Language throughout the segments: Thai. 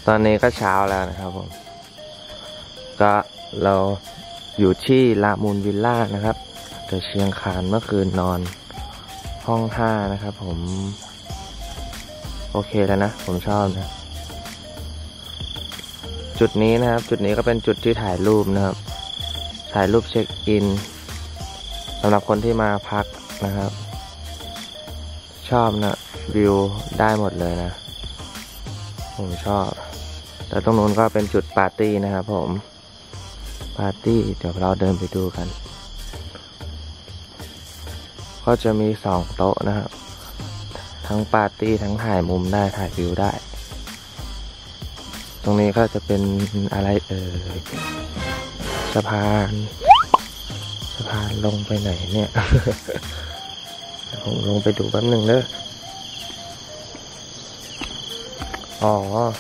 ตอนนี้ก็เช้าแล้วนะครับผมก็เราอยู่ที่ลามูลวิลล่านะครับแต่เชียงคานเมื่อคืนนอนห้อง5นะครับผมโอเคแล้วนะผมชอบนะจุดนี้นะครับจุดนี้ก็เป็นจุดที่ถ่ายรูปนะครับถ่ายรูปเช็คอินสำหรับคนที่มาพักนะครับชอบนะวิวได้หมดเลยนะผมชอบแต่ตรงนู้นก็เป็นจุดปาร์ตี้นะครับผมปาร์ตี้เดี๋ยวเราเดินไปดูกันก็จะมี2โต๊ะนะครับทั้งปาร์ตี้ทั้งถ่ายมุมได้ถ่ายวิวได้ตรงนี้ก็จะเป็นอะไรสะพานลงไปไหนเนี่ย ผมลงไปดูแป๊บหนึ่งเด้ออ๋อ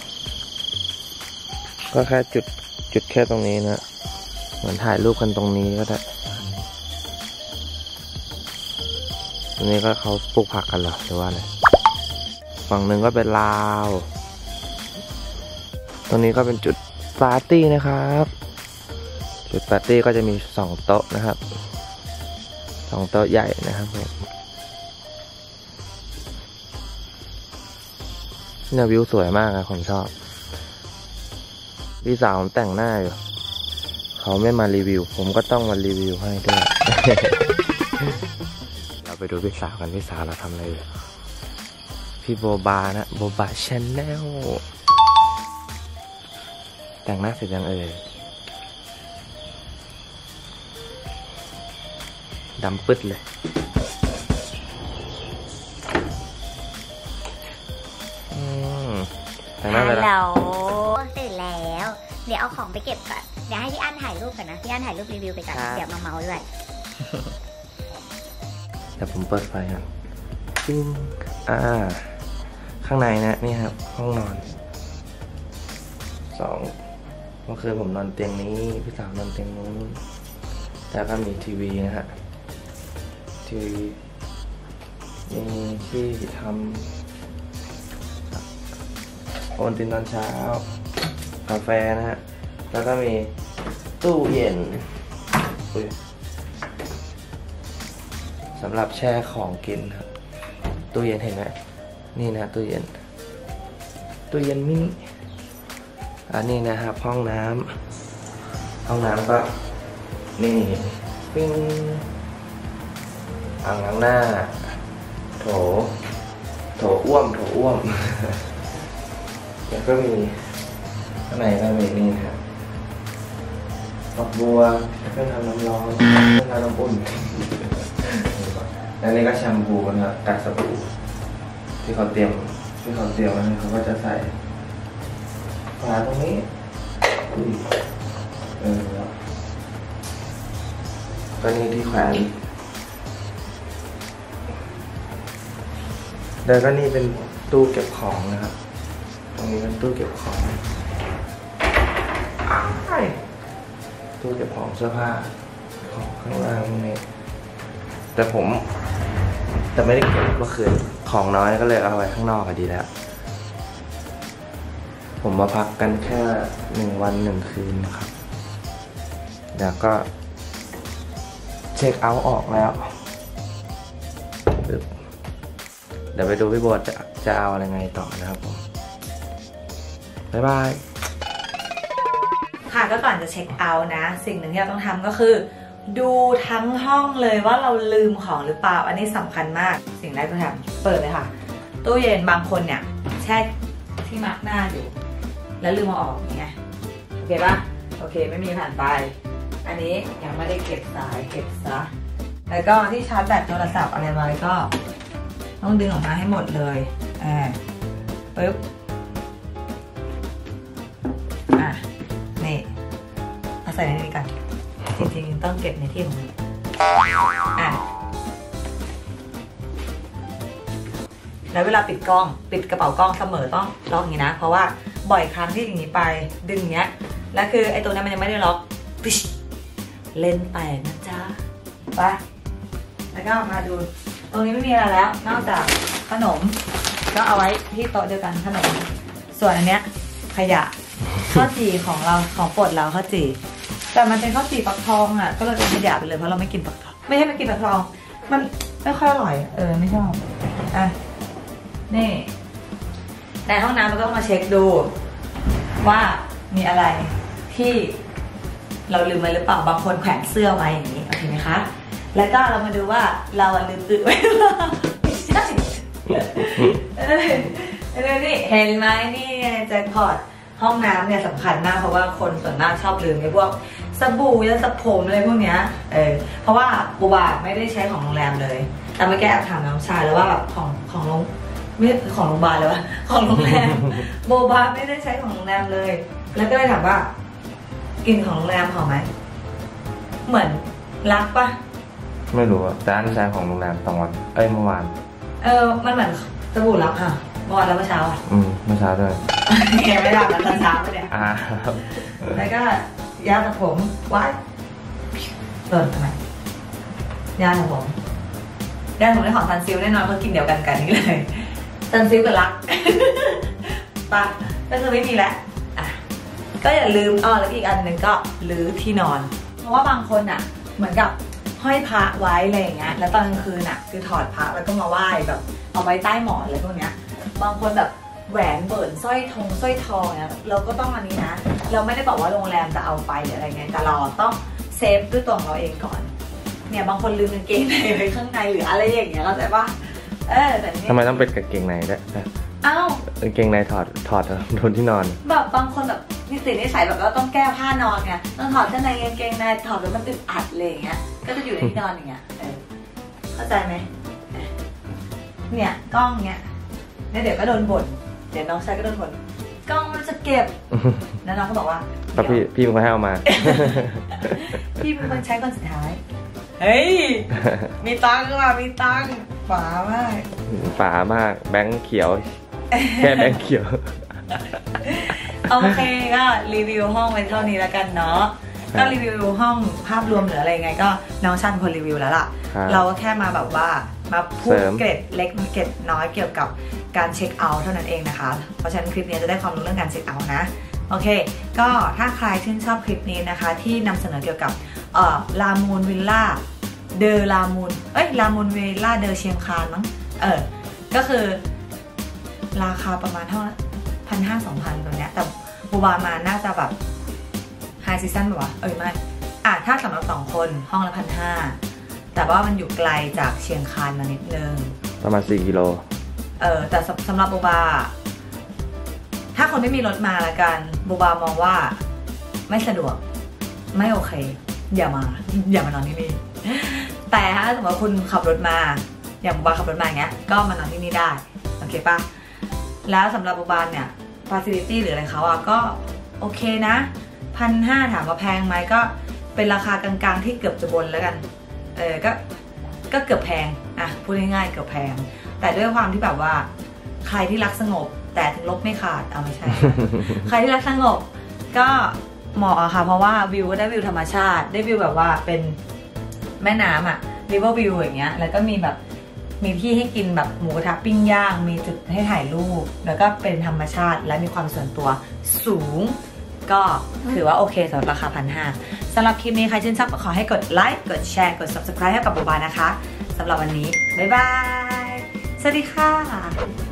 ก็แค่จุดแค่ตรงนี้นะเหมือนถ่ายรูปกันตรงนี้ก็ได้ตรงนี้ก็เขาปลูกผักกันเหรอหรือว่าอะไรฝั่งหนึ่งก็เป็นลาวตรงนี้ก็เป็นจุดปาร์ตี้นะครับจุดปาร์ตี้ก็จะมี2โต๊ะนะครับ2โต๊ะใหญ่นะครับผมเนี่ยวิวสวยมากนะผมชอบพี่สาวผมแต่งหน้าอยู่เขาไม่มารีวิวผมก็ต้องมารีวิวให้ด้วย เราไปดูพี่สาวกันพี่สาวเราทำอะไรอยู่พี่โบบานะโบบาชาแนลแต่งหน้าเสร็จยังดำปึ๊ดเลยแต่งหน้าเลยนะเราตื่นแล้วเดี๋ยวเอาของไปเก็บก่อนเดี๋ยวให้พี่อั้นถ่ายรูปก่อนนะพี่อั้นถ่ายรูปรีวิวไปก่อนเดี๋ยวมาเมาด้วยเดี๋ยวผมเปิดไฟครับปิ้งข้างในนะนี่ครับห้องนอน2เมื่อคืนผมนอนเตียงนี้พี่สาวนอนเตียงนู้นแล้วก็มีทีวีนะฮะทีวีมีที่ทำโอนตินตอนเช้ากาแฟนะฮะแล้วก็มีตู้เย็นสำหรับแช่ของกินครับตู้เย็นเห็นไหมนี่นะตู้เย็นมินิอันนี้นะครับห้องน้ำก็นี่ปิ้งอ่างล้างหน้าโถอ้วมแล้วก็มีข้างในก็มีนี่ครับฝักบัวเครื่องทำน้ำร้อนเครื่องทำน้ำอุ่นแล้วนี่ก็แชมพูนะกัดสบู่ที่เขาเตรียมมาให้เขาก็จะใส่ฝาตรงนี้ก็นี่ที่แขวนแล้วก็นี่เป็นตู้เก็บของนะครับตรงนี้เป็นตู้เก็บของตู้เก็บของเสื้อผ้าของข้างล่างนี่แต่ไม่ได้เก็บเมื่อคืนของน้อยก็เลยเอาไว้ข้างนอกก็ดีแล้วผมมาพักกันแค่1 วัน1 คืนนะครับแล้วก็เช็คเอาท์ออกแล้วเดี๋ยวไปดูพี่โบ๊ทจะเอาอะไรไงต่อนะครับผมบ๊ายบายค่ะก็ก่อนจะเช็คเอาท์นะสิ่งหนึ่งที่เราต้องทำก็คือดูทั้งห้องเลยว่าเราลืมของหรือเปล่าอันนี้สำคัญมากสิ่งแรกต้องทำเปิดเลยค่ะตู้เย็นบางคนเนี่ยแช่ที่มาร์กหน้าอยู่แล้วลืมมาออกอย่างเงี้ยโอเคปะโอเคไม่มีผ่านไปอันนี้ยังไม่ได้เก็บสายเก็บซะแล้วก็ที่ชาร์จแบตโทรศัพท์อะไรไว้ก็ต้องดึงออกมาให้หมดเลยปึ๊บนี่เอาใส่ในนี้กันจริงๆต้องเก็บในที่ของมันแล้วเวลาปิดกล้องปิดกระเป๋ากล้องเสมอต้องล็อกอย่างนี้นะเพราะว่าบ่อยครั้งที่อย่างนี้ไปดึงเนี้ยแล้วคือไอ้ตัวนี้มันยังไม่ได้ล็อกเล่นแตกนะจ๊ะไปแล้วก็มาดูตรงนี้ไม่มีอะไรแล้วนอกจากขนมก็เอาไว้ที่โต๊ะเดียวกันขนมส่วนอันเนี้ยขยะข้าวจี่ของเราของโปรดเราข้าวจี่แต่มันเป็นข้าวจี่ปักทองอ่ะก็เลยเป็นขยะไปเลยเพราะเราไม่กินปักทองไม่ใช่ไม่กินปักทองมันไม่ค่อยอร่อยไม่ชอบอ่ะนี่ในห้องน้ำเราก็มาเช็คดูว่ามีอะไรที่เราลืมไว้หรือเปล่าบางคนแขวนเสื้อไว้อย่างนี้โอเคไหมคะแล้วก็เรามาดูว่าเราลืมไว้หรือเปล่าไม่ใช่นี่เห็นไหมนี่แจ็คพอตห้องน้ำเนี่ยสำคัญมากเพราะว่าคนส่วนมากชอบลืมไอ้พวกสบู่ยาสระผมอะไรพวกเนี้ยเพราะว่าบัวไม่ได้ใช้ของโรงแรมเลยแต่เมื่อกี้แอบถามน้องชายแล้วว่าแบบของโรงไม่ของโรงพยาบาลเลยวะของโรงแรมโบบาไม่ได้ใช้ของโรงแรมเลยแล้วก็เลยถามว่ากินของโรงแรมหอมไหมเหมือนรักปะไม่รู้อะแต่อันใช้ของโรงแรม2 วันเมื่อวานมันเหมือนสบู่รักค่ะเมื่อวานแล้วเมื่อเช้าอ่ะเมื่อเช้าด้วยแกไม่ได้ตอนเช้าไปเนี่ยแล้วก็ยาสระผมว้ายเปิดทำไมยาสระผมได้ของซันซิลแน่นอนเพราะกินเดียวกันนี่เลยซันซิลกับรักปะก็คือไม่มีแล้วก็อย่าลืมแล้วอีกอันหนึ่งก็ลื้อที่นอนเพราะว่าบางคนอ่ะเหมือนกับห้อยพระไว้อะไรอย่างเงี้ยแล้วตอนกลางคืนอ่ะคือถอดพระแล้วก็มาไหว้แบบเอาไว้ใต้หมอนอะไรพวกเนี้ยบางคนแบบแหวนเบิร์นสร้อยทองเนี่ยเราก็ต้องอันนี้นะเราไม่ได้บอกว่าโรงแรมจะเอาไปหรืออะไรไงแต่เราต้องเซฟด้วยตัวของเราเองก่อนเนี่ยบางคนลืมกางเกงในไว้ข้างในหรืออะไรอย่างเงี้ยเข้าใจปะแต่นี่ทำไมต้องเป็นกางเกงในด้วยกางเกงในถอดโดนที่นอนแบบบางคนแบบนิสัยแบบว่าต้องแก้ผ้านอนไงต้องถอดเสื้อในกางเกงในถอดแล้วมันอึดอัดเลยอย่างเงี้ยก็จะอยู่ในที่นอนอย่างเงี้ยเข้าใจไหมเนี่ยกล้องเนี้ยเดี๋ยวก็โดนบ่นเดี๋ยวน้องชายก็โดนบ่นกล้องมันจะเก็บแล้วน้องก็บอกว่าพี่เป็นคนให้เอามาพี่เป็นคนใช้คนสุดท้ายเฮ้ยมีตังค์ว่ะมีตังค์ฝามากแบงค์เขียวแค่แบงค์เขียวโอเคก็รีวิวห้องเป็นเท่านี้แล้วกันเนาะก็รีวิวห้องภาพรวมหรืออะไรไงก็น้องชันคนรีวิวแล้วล่ะเราก็แค่มาแบบว่ามาพูดเกร็ดเล็กเกร็ดน้อยเกี่ยวกับการเช็คเอาท์เท่านั้นเองนะคะเพราะฉะนั้นคลิปนี้จะได้ความรู้เรื่องการเช็คเอาท์นะโอเคก็ถ้าใครชื่นชอบคลิปนี้นะคะที่นำเสนอเกี่ยวกับลามูนวิลล่าเดอลามูนลามูนวิลล่าเดอเชียงคานมั้งก็คือราคาประมาณเท่า1,500-2,000ตัวเนี้ยแต่บูบามาน่าจะแบบไฮซีซั่นแบบว่าไม่ถ้าสำหรับ2 คนห้องละ1,500แต่ว่ามันอยู่ไกลจากเชียงคานมานิดนึงประมาณ4 กิโลแต่สำหรับบูบาถ้าคนไม่มีรถมาละกันบูบามองว่าไม่สะดวกไม่โอเคอย่ามานอนที่นี่แต่ถ้าสมมติว่าคุณขับรถมาอย่างบูบาขับรถมาอย่างเงี้ยก็มานอนที่นี่ได้โอเคปะแล้วสำหรับบูบาเนี่ยฟาซิลิตี้หรืออะไรเขาก็โอเคนะ1,500ถามว่าแพงไหมก็เป็นราคากลางๆที่เกือบจะบนแล้วกันก็เกือบแพงพูดง่ายๆเกือบแพงแต่ด้วยความที่แบบว่าใครที่รักสงบแต่ถึงลบไม่ขาดไม่ใช่ ใครที่รักสงบก็เหมาะค่ะเพราะว่าวิวก็ได้วิวธรรมชาติได้วิวแบบว่าเป็นแม่น้ำริเวอร์วิวอย่างเงี้ยแล้วก็มีแบบมีที่ให้กินแบบหมูกระทะปิ้งย่างมีจุดให้ถ่ายรูปแล้วก็เป็นธรรมชาติและมีความส่วนตัวสูงก็ถือว่าโอเคสำหรับราคา1,500สำหรับคลิปนี้ใครชื่นชอบก็ขอให้กดไลค์กดแชร์กด Subscribe ให้กับบูบานะคะสำหรับวันนี้บ๊ายบายสวัสดีค่ะ